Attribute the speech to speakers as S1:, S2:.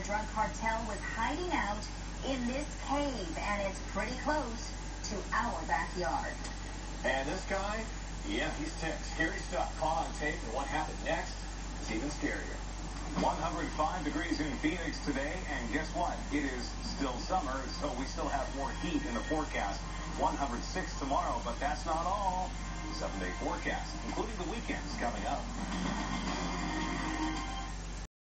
S1: drug cartel was hiding out in this cave, and it's pretty close to our backyard.
S2: And this guy, yeah, he's ticked. Scary stuff caught on tape, and what happened next is even scarier. 105 degrees in Phoenix today, and guess what? It is still summer, so we still have more heat in the forecast. 106 tomorrow, but that's not all. 7-day forecast, including the weekends coming up.